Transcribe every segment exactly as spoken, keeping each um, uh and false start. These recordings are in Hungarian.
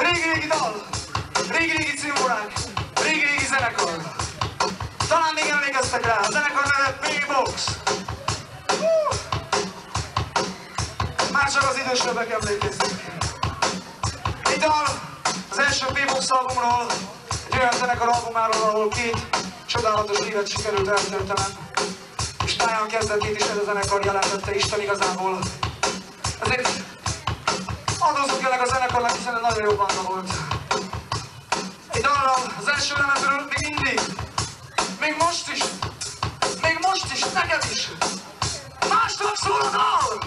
Régi-régi dal, régi-régi címórák, régi-régi zenekar. Talán még emlékeztek rá, a zenekar neve P-Box. Már csak az idősebbek emlékeznek. Egy dal az első P-Box albumról, egy olyan zenekar albumáról, ahol két csodálatos díjat sikerült eltöltenem. És táján kezdetét is ez a zenekar jelentette Isten igazából. Ezért adózzunk ennek a zenekarnak, hiszen egy nagyon jó banda volt. Egy dallal az első lemezről még mindig, még most is, még most is, neked is, másnak szól a dal!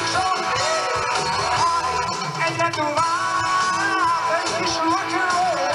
Egyre tovább, egy kis rock'n'roll.